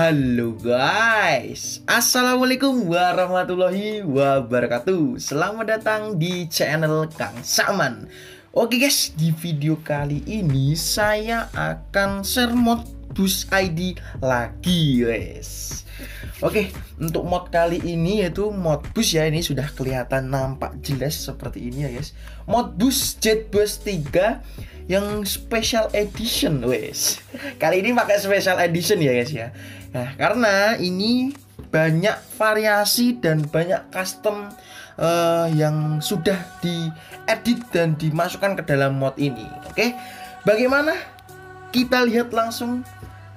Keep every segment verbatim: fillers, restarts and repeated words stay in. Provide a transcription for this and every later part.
Halo guys, assalamualaikum warahmatullahi wabarakatuh. Selamat datang di channel Kang Saman. Oke guys, di video kali ini saya akan share mod Bus I D lagi guys. Oke, untuk mod kali ini yaitu mod bus ya. Ini sudah kelihatan nampak jelas seperti ini ya guys. Mod bus JetBus tiga yang special edition wes. Kali ini pakai special edition ya guys ya. Nah, karena ini banyak variasi dan banyak custom uh, yang sudah diedit dan dimasukkan ke dalam mod ini. Oke, bagaimana? Kita lihat langsung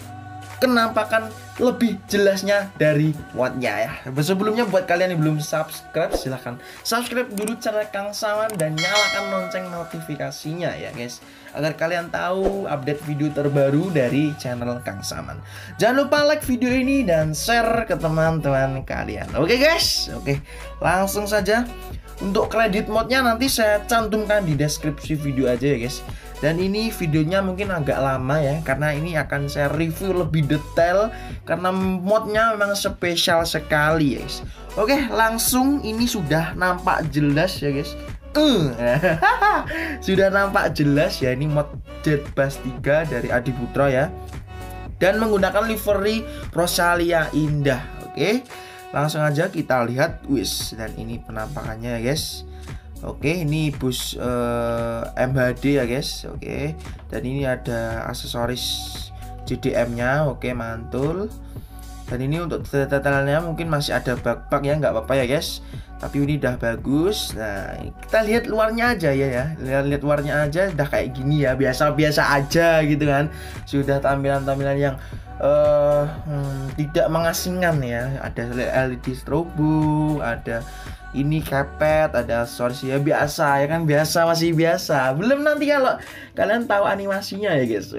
kenampakan lebih jelasnya dari modnya ya. Sebelumnya buat kalian yang belum subscribe, silahkan subscribe dulu channel Kang Saman dan nyalakan lonceng notifikasinya ya guys, agar kalian tahu update video terbaru dari channel Kang Saman. Jangan lupa like video ini dan share ke teman-teman kalian. Oke guys, oke langsung saja. Untuk kredit modnya nanti saya cantumkan di deskripsi video aja ya guys. Dan ini videonya mungkin agak lama ya, karena ini akan saya review lebih detail karena modnya memang spesial sekali guys. Oke, langsung ini sudah nampak jelas ya guys. Uh. Sudah nampak jelas ya, ini mod JetBus tiga dari Adiputra ya. Dan menggunakan livery Rosalia Indah. Oke. Langsung aja kita lihat, wis, dan ini penampakannya ya guys. Oke, ini bus uh, M H D ya guys. Oke, dan ini ada aksesoris J D M-nya. Oke, mantul. Dan ini untuk detailnya mungkin masih ada bug-bug ya, nggak apa-apa ya guys. Tapi ini udah bagus. Nah, kita lihat luarnya aja ya ya. Lihat-lihat luarnya aja udah kayak gini ya, biasa-biasa aja gitu kan. Sudah tampilan-tampilan yang uh, hmm, tidak mengasingkan ya. Ada L E D strobo, ada ini carpet, ada aksesoris ya biasa ya kan, biasa masih biasa. Belum nanti kalau kalian tahu animasinya ya guys.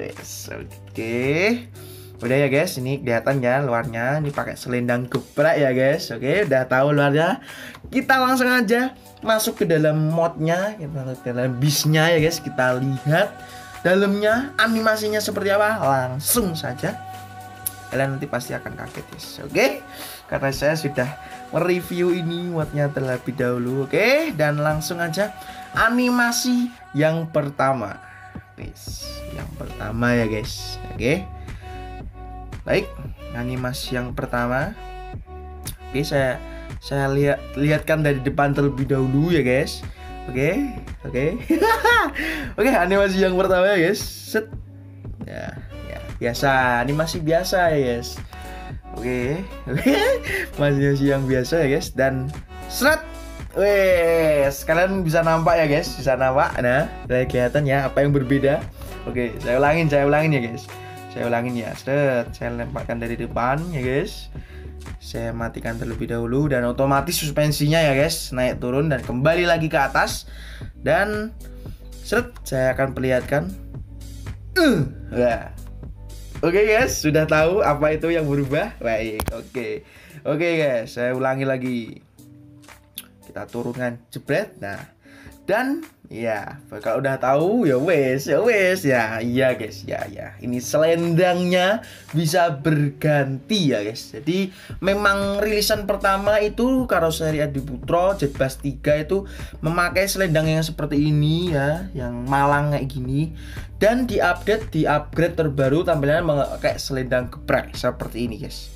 Oke. Udah ya guys, ini kelihatan ya luarnya. Ini pakai selendang geprek ya guys. Oke, udah tahu luarnya. Kita langsung aja masuk ke dalam modnya, kita masuk ke dalam bisnya ya guys. Kita lihat dalamnya animasinya seperti apa. Langsung saja kalian nanti pasti akan kaget guys. Oke, karena saya sudah mereview ini modnya terlebih dahulu. Oke, dan langsung aja animasi yang pertama guys. Yang pertama ya guys. Oke, baik, animasi yang pertama. Oke, saya saya lihat lihatkan dari depan terlebih dahulu ya guys. Oke, oke. Oke, animasi yang pertama ya guys. Set. Ya, ya, biasa, animasi biasa ya guys. Oke, oke. Animasi yang biasa ya guys, dan seret. Wes, kalian bisa nampak ya guys, bisa nampak. Nah, udah kelihatan ya apa yang berbeda. Oke, saya ulangin, saya ulangin ya guys. Saya ulangin ya, set, saya lemparkan dari depan ya guys. Saya matikan terlebih dahulu dan otomatis suspensinya ya guys naik turun dan kembali lagi ke atas. Dan set, saya akan perlihatkan. Uh, ya. Oke guys, sudah tahu apa itu yang berubah? Baik, oke. Oke guys, saya ulangi lagi. Kita turunkan, jebret. Nah, dan ya, kalau udah tahu ya wes, ya wes ya, iya guys, ya ya. Ini selendangnya bisa berganti ya guys. Jadi memang rilisan pertama itu karoseri Adiputra JetBus tiga itu memakai selendang yang seperti ini ya, yang malang kayak gini. Dan diupdate, di-upgrade terbaru tampilannya memakai selendang geprek seperti ini guys.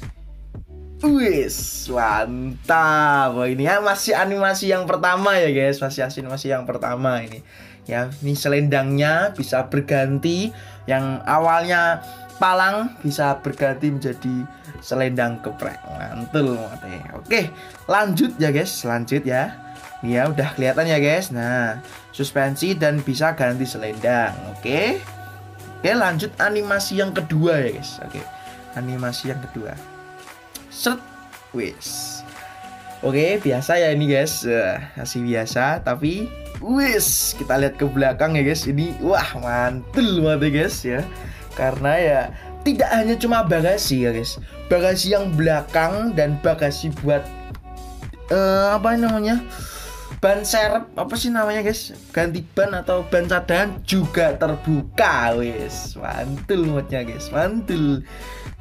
Wis, mantap. Wah, ini ya masih animasi yang pertama ya guys, masih animasi yang pertama ini. Ya, ini selendangnya bisa berganti, yang awalnya palang bisa berganti menjadi selendang geprek. Mantul, mantul. Oke, lanjut ya guys, lanjut ya. Ini ya udah kelihatan ya guys. Nah, suspensi dan bisa ganti selendang. Oke. Oke, lanjut animasi yang kedua ya guys. Oke. Animasi yang kedua. Set, wis. Oke, biasa ya ini guys, uh, masih biasa, tapi wis, kita lihat ke belakang ya guys. Ini wah, mantul banget ya guys ya. Karena ya tidak hanya cuma bagasi ya guys, bagasi yang belakang dan bagasi buat uh, apa namanya, ban serep, apa sih namanya guys, ganti ban atau ban cadangan juga terbuka. Wis, mantul modnya guys, mantul.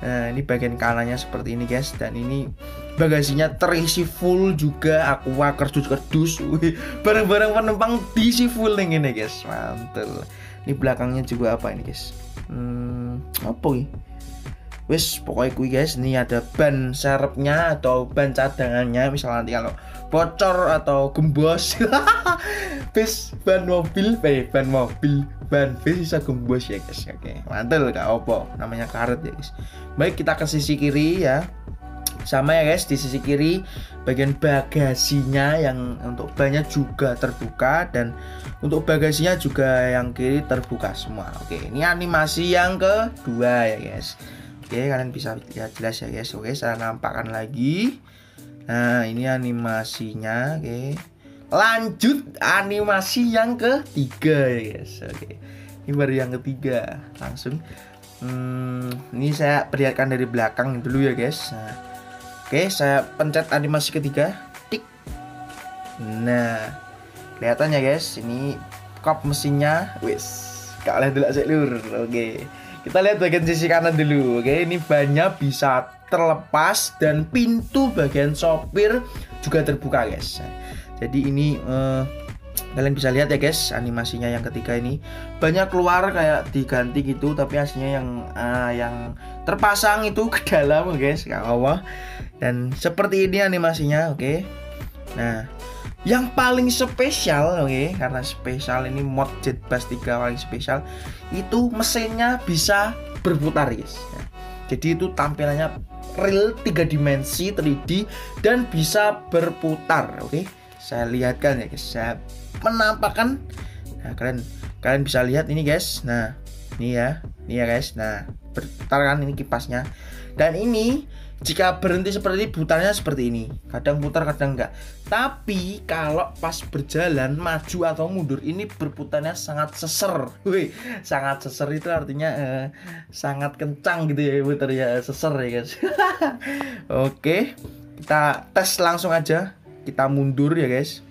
Nah, ini bagian kanannya seperti ini guys. Dan ini bagasinya terisi full juga, aqua kerdus-kerdus. Barang-barang penumpang diisi full nih ini guys. Mantul. Ini belakangnya juga apa ini guys? Hmm, apa ini? Wis pokoknya kui guys, ini ada ban serepnya atau ban cadangannya. Misalnya nanti kalau bocor atau gembos, bis ban mobil, eh ban mobil, ban bis bisa gembos ya guys. Oke, mantul gak opo, namanya karet ya guys. Baik, kita ke sisi kiri ya. Sama ya guys, di sisi kiri bagian bagasinya yang untuk bannya juga terbuka, dan untuk bagasinya juga yang kiri terbuka semua. Oke, ini animasi yang kedua ya guys. Oke, kalian bisa lihat jelas ya guys. Oke, saya nampakkan lagi. Nah, ini animasinya. Oke, lanjut animasi yang ketiga ya guys. Oke, ini baru yang ketiga. Langsung hmm, ini saya perlihatkan dari belakang dulu ya guys. Nah, oke, saya pencet animasi ketiga. Tik. Nah, kelihatan ya guys, ini kop mesinnya. Wis, kalian dulu aja lur. Oke, kita lihat bagian sisi kanan dulu. Oke, ini bannya bisa terlepas dan pintu bagian sopir juga terbuka guys. Jadi ini eh, kalian bisa lihat ya guys, animasinya yang ketiga ini banyak keluar kayak diganti gitu, tapi aslinya yang uh, yang terpasang itu ke dalam guys, gak apa. Dan seperti ini animasinya. Oke, nah yang paling spesial, oke, karena spesial ini mod Jetbus tiga paling spesial, itu mesinnya bisa berputar guys. Nah, jadi itu tampilannya real tiga dimensi tiga D dan bisa berputar. Oke, saya lihatkan ya guys, saya menampakkan. Nah, kalian kalian bisa lihat ini guys. Nah, ini ya, ini ya guys. Nah, berputar kan ini kipasnya. Dan ini jika berhenti seperti ini, putarnya seperti ini. Kadang putar, kadang enggak. Tapi kalau pas berjalan maju atau mundur, ini berputarnya sangat seser. Wih, sangat seser itu artinya eh, sangat kencang gitu ya putar ya, seser ya guys. Oke, kita tes langsung aja. Kita mundur ya guys.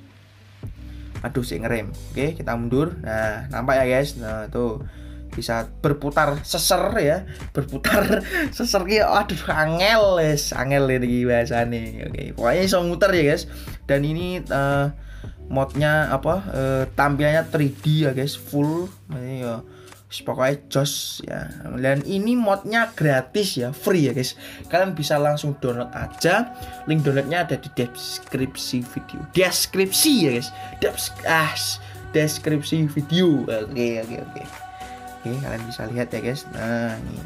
Aduh, sih ngerem. Oke, kita mundur. Nah, nampak ya guys. Nah, tuh bisa berputar seser ya, berputar seser ya. Aduh, angel les, angel ini bahasane. Oke, pokoknya bisa muter ya guys. Dan ini uh, modnya apa? Uh, tampilannya tiga D ya guys, full. Ini ya, pokoknya jos ya. Dan ini modnya gratis ya, free ya guys. Kalian bisa langsung download aja. Link downloadnya ada di deskripsi video. Deskripsi ya guys. Des ah, deskripsi video. Oke, oke, oke. Oke, kalian bisa lihat ya guys. Nah, ini.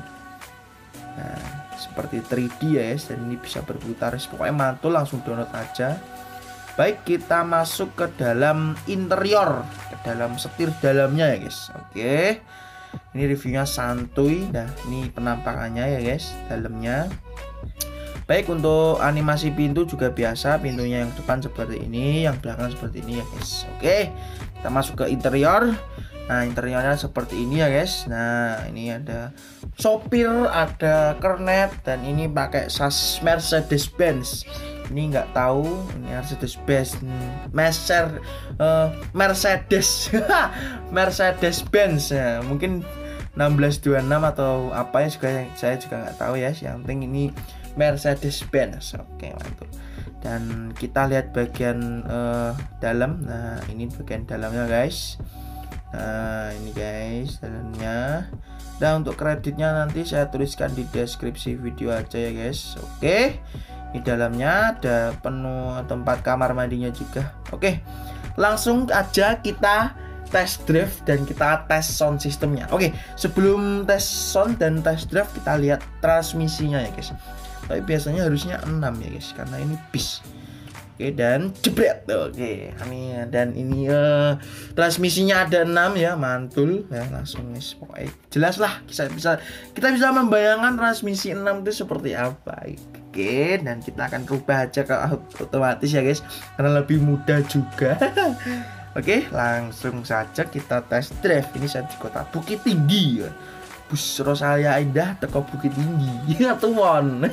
Nah, seperti tiga D ya guys, dan ini bisa berputar. Pokoknya mantul, langsung download aja. Baik, kita masuk ke dalam interior, ke dalam setir dalamnya ya guys. Oke. Ini reviewnya santuy. Nah, ini penampakannya ya guys, dalamnya. Baik, untuk animasi pintu juga biasa. Pintunya yang depan seperti ini, yang belakang seperti ini ya guys. Oke, kita masuk ke interior. Nah, interiornya seperti ini ya guys. Nah, ini ada sopir, ada kernet, dan ini pakai sas Mercedes-Benz. Ini nggak tahu, ini Mercedes-Benz, Mercer, uh, Mercedes, Mercedes-Benz. Ya, mungkin enam belas dua puluh enam atau apa ya, juga saya juga nggak tahu ya. Yang penting ini Mercedes-Benz. Oke, mantap. Dan kita lihat bagian uh, dalam. Nah, ini bagian dalamnya guys. Nah, ini guys dalamnya. Dan untuk kreditnya nanti saya tuliskan di deskripsi video aja ya guys. Oke, di dalamnya ada penuh tempat kamar mandinya juga. Oke, langsung aja kita test drive dan kita tes sound sistemnya. Oke, sebelum tes sound dan test drive kita lihat transmisinya ya guys. Tapi biasanya harusnya enam ya guys, karena ini bis. Oke, dan jebret. Oke, ini dan ini uh, transmisinya ada enam ya, mantul ya, langsung nih pokoknya jelas lah, kita bisa kita bisa membayangkan transmisi enam itu seperti apa. Oke, dan kita akan rubah aja ke otomatis ya guys, karena lebih mudah juga. Oke, langsung saja kita tes drive. Ini saya di kota Bukit Tinggi ya. Bus Rosalia Indah teko Bukit Tinggi. Ya tuan.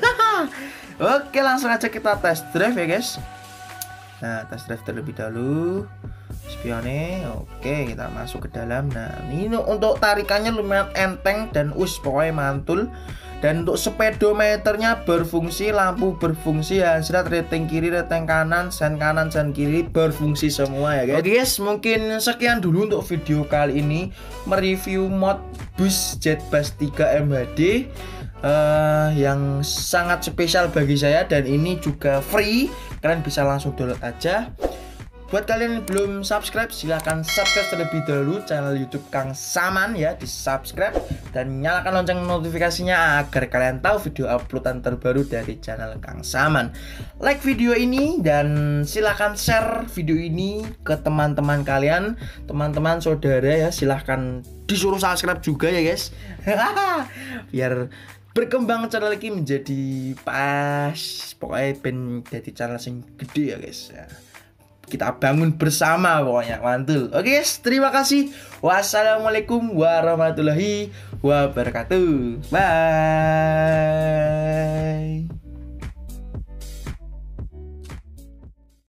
Oke, langsung aja kita tes drive ya guys. Nah, test drive terlebih dahulu. spionnya. Oke, kita masuk ke dalam. Nah, ini untuk tarikannya lumayan enteng dan us pokoknya mantul. Dan untuk speedometernya berfungsi, lampu berfungsi, hansrat, rating kiri, rating kanan, sen kanan, sen kiri berfungsi semua ya guys. Oke guys, mungkin sekian dulu untuk video kali ini mereview mod bus Jetbus tiga M H D uh, yang sangat spesial bagi saya, dan ini juga free, kalian bisa langsung download aja. Buat kalian yang belum subscribe, silahkan subscribe terlebih dahulu channel YouTube Kang Saman ya, di subscribe dan nyalakan lonceng notifikasinya agar kalian tahu video uploadan terbaru dari channel Kang Saman. Like video ini dan silahkan share video ini ke teman-teman kalian, teman-teman saudara ya, silahkan disuruh subscribe juga ya guys. Biar berkembang channel lagi menjadi pas, pokoknya ben jadi channel sing gede ya guys ya. Kita bangun bersama pokoknya, mantul. Oke guys, terima kasih. Wassalamualaikum warahmatullahi wabarakatuh. Bye.